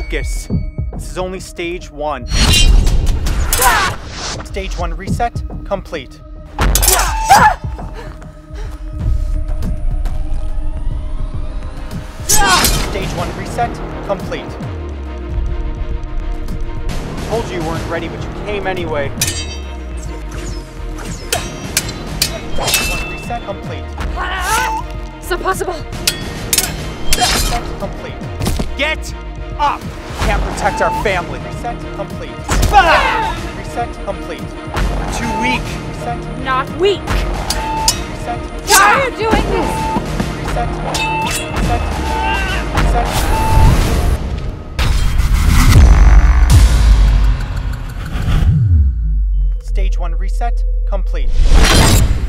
Focus. This is only stage 1. Stage 1 reset complete. Stage 1 reset complete. Told you weren't ready, but you came anyway. Stage 1 reset complete. It's impossible. Reset complete. Get up! Can't protect our family. Reset complete. Reset complete. Too weak. Reset. Not weak. Reset. Why are you doing this? Reset. Reset. Reset. Stage 1 reset complete.